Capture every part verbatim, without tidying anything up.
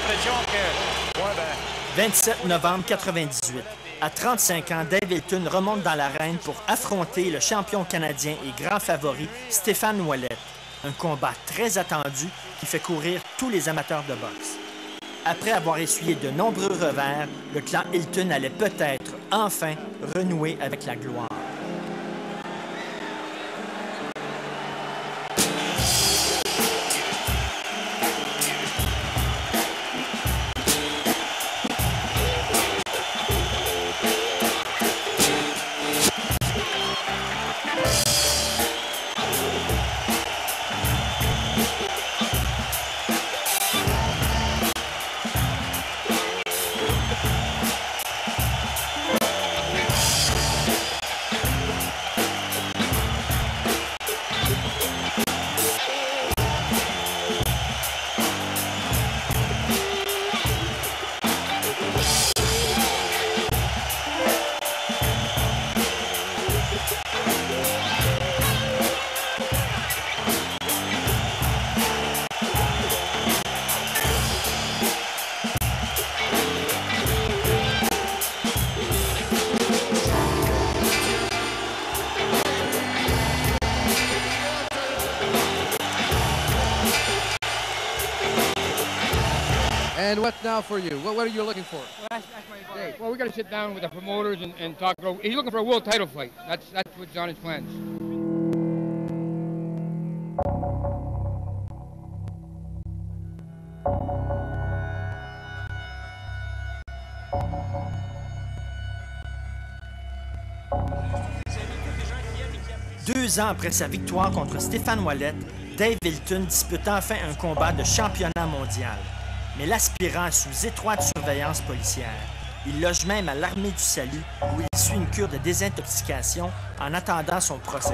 l'impression que... Ouais, ben... vingt-sept novembre quatre-vingt-dix-huit. À trente-cinq ans, Dave Hilton remonte dans l'arène pour affronter le champion canadien et grand favori Stéphane Ouellet. Un combat très attendu qui fait courir tous les amateurs de boxe. Après avoir essuyé de nombreux revers, le clan Hilton allait peut-être enfin renouer avec la gloire. And what now for you? What, what are you looking for? Well, that's, that's my okay. Well, we got to sit down with the promoters and, and talk. He's looking for a world title fight. That's that's what's on his plans. Deux ans après sa victoire contre Stéphane Ouellet, Dave Hilton dispute enfin un combat de championnat mondial. Mais l'aspirant est sous étroite surveillance policière. Il loge même à l'Armée du Salut, où il suit une cure de désintoxication en attendant son procès.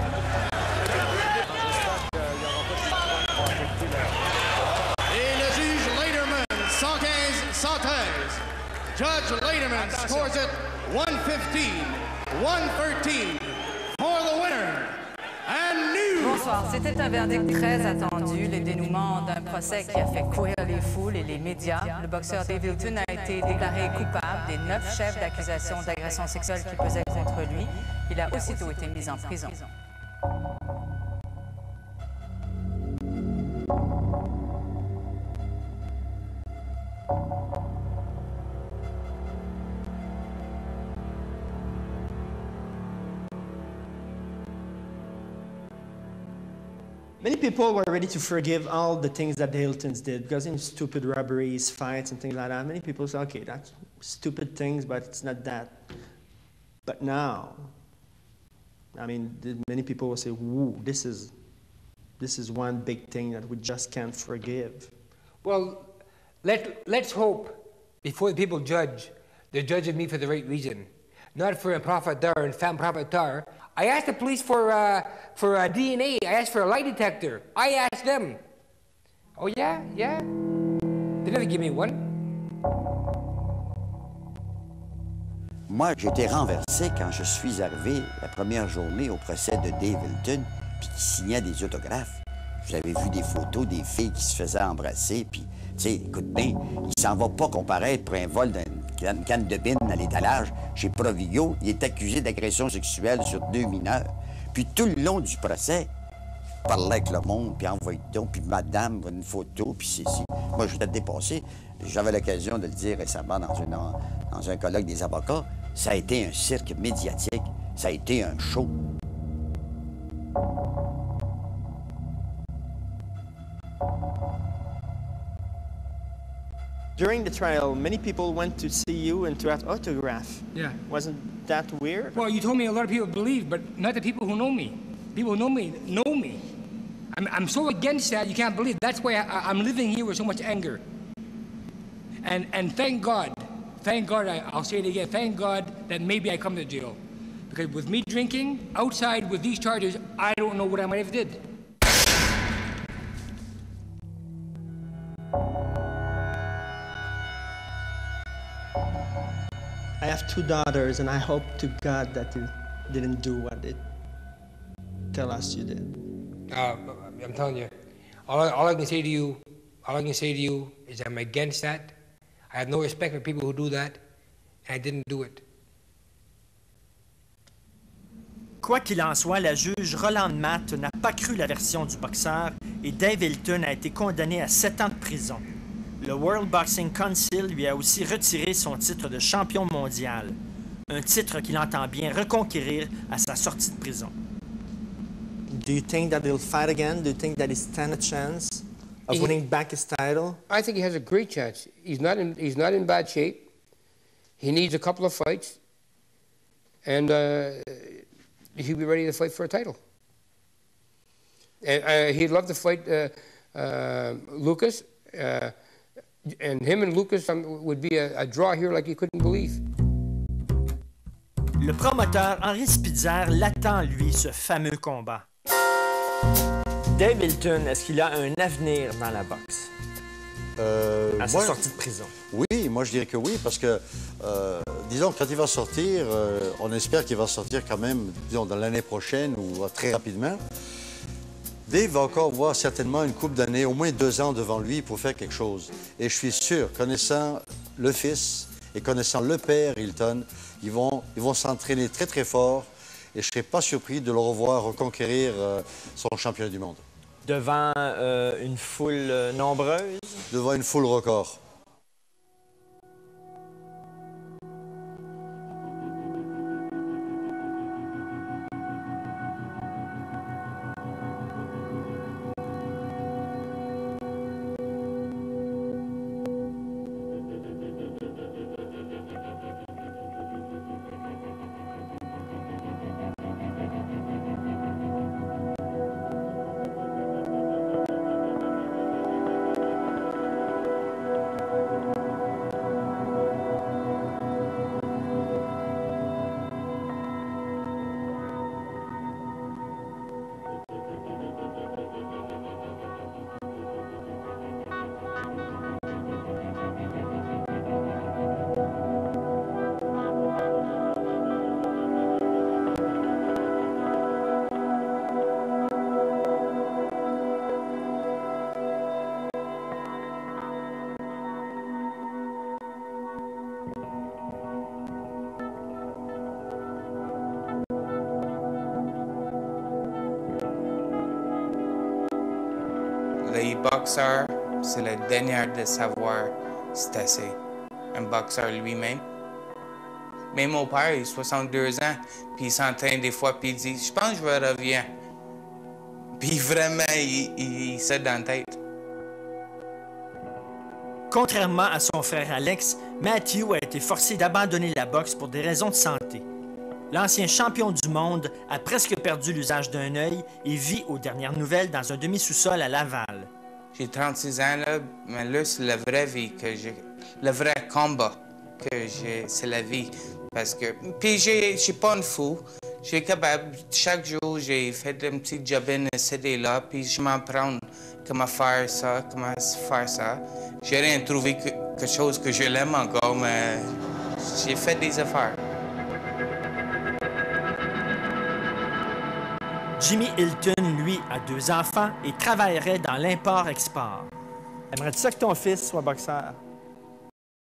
Et le juge Lederman, cent quinze cent treize. Judge Lederman scores it one fifteen, one thirteen for the winner. Bonsoir. C'était un verdict très attendu, le dénouement d'un procès qui a fait courir les foules et les médias. Le boxeur Dave Hilton a été déclaré coupable des neuf chefs d'accusation d'agression sexuelle qui pesaient contre lui. Il a aussitôt été mis en prison. Many people were ready to forgive all the things that the Hiltons did because in stupid robberies, fights, and things like that. Many people say, okay, that's stupid things, but it's not that. But now, I mean, many people will say, woo, this is, this is one big thing that we just can't forgive. Well, let, let's hope before the people judge, they're judging me for the right reason. Not for a profiteur and femme profiteur. I asked the police for, uh, for uh, D N A. I asked for a lie detector. I asked them. Oh, yeah? Yeah? They never give me one. Moi, j'ai été renversé quand je suis arrivé la première journée au procès de Dave Hilton, puis qui signait des autographes. J'avais vu des photos des filles qui se faisaient embrasser, puis, tu sais, écoute bien, il s'en va pas comparaître pour un vol d'une canne de bine à l'étalage chez Provigo. Il est accusé d'agression sexuelle sur deux mineurs. Puis tout le long du procès, il parlait avec le monde, puis envoyait donc, puis madame, une photo, puis c'est ci. Moi, j'étais dépassé. J'avais l'occasion de le dire récemment dans, une, dans un colloque des avocats. Ça a été un cirque médiatique. Ça a été un show. During the trial, many people went to see you and to have autograph. Yeah. Wasn't that weird? Well, you told me a lot of people believe, but not the people who know me. People who know me know me. I'm, I'm so against that, you can't believe. That's why I, I'm living here with so much anger. And, and thank God, thank God, I, I'll say it again, thank God that maybe I come to jail. Because with me drinking, outside with these charges, I don't know what I might have did. I have two daughters, and I hope to God that you didn't do what they tell us you did. Uh, I'm telling you, all I, all I can say to you, all I can say to you is I'm against that. I have no respect for people who do that, and I didn't do it. Quoi qu'il en soit, la juge Rolande Matt n'a pas cru la version du boxeur et Dave Hilton a été condamné à sept ans de prison. Le World Boxing Council lui a aussi retiré son titre de champion mondial, un titre qu'il entend bien reconquérir à sa sortie de prison. Do you think that he'll fight again? Do you think that he stands a chance of He- winning back his title? I think he has a great chance. He's not in, he's not in bad shape. He needs a couple of fights, and uh, he'll be ready to fight for a title. And uh, he'd love to fight uh, uh, Lucas, uh, and him and Lucas um, would be a, a draw here like you couldn't believe. Le promoteur Henri Spitzer l'attend, lui, ce fameux combat. Dave Hilton, est-ce qu'il a un avenir dans la boxe Euh, à sa moi- sortie de prison? Oui, moi je dirais que oui, parce que, euh, disons, quand il va sortir, euh, on espère qu'il va sortir quand même, disons, dans l'année prochaine ou très rapidement. Dave va encore voir certainement une couple d'années, au moins deux ans devant lui pour faire quelque chose. Et je suis sûr, connaissant le fils et connaissant le père Hilton, ils vont, ils vont s'entraîner très, très fort. Et je ne serais pas surpris de le revoir reconquérir euh, son championnat du monde. Devant euh, une foule euh, nombreuse? Devant une foule record. Les boxeurs, c'est le dernier de savoir, c'est assez. Un boxeur lui-même. Mais mon père, il a soixante-deux ans, puis il s'entraîne des fois, puis il dit, je pense que je vais revenir. Puis vraiment, il, il, il sait dans la tête. Contrairement à son frère Alex, Matthew a été forcé d'abandonner la boxe pour des raisons de santé. L'ancien champion du monde a presque perdu l'usage d'un œil et vit, aux dernières nouvelles, dans un demi-sous-sol à Laval. J'ai trente-six ans, là, mais là, c'est la vraie vie que j'ai. Le vrai combat que j'ai, c'est la vie. Parce que. Puis, je suis pas une fou. J'ai capable. Chaque jour, j'ai fait un petit job-in ici et là, puis je m'apprends comment faire ça, comment faire ça. J'ai rien trouvé que, quelque chose que je l'aime encore, mais j'ai fait des affaires. Jimmy Hilton, lui, a deux enfants et travaillerait dans l'import-export. Aimerais-tu ça que ton fils soit boxeur?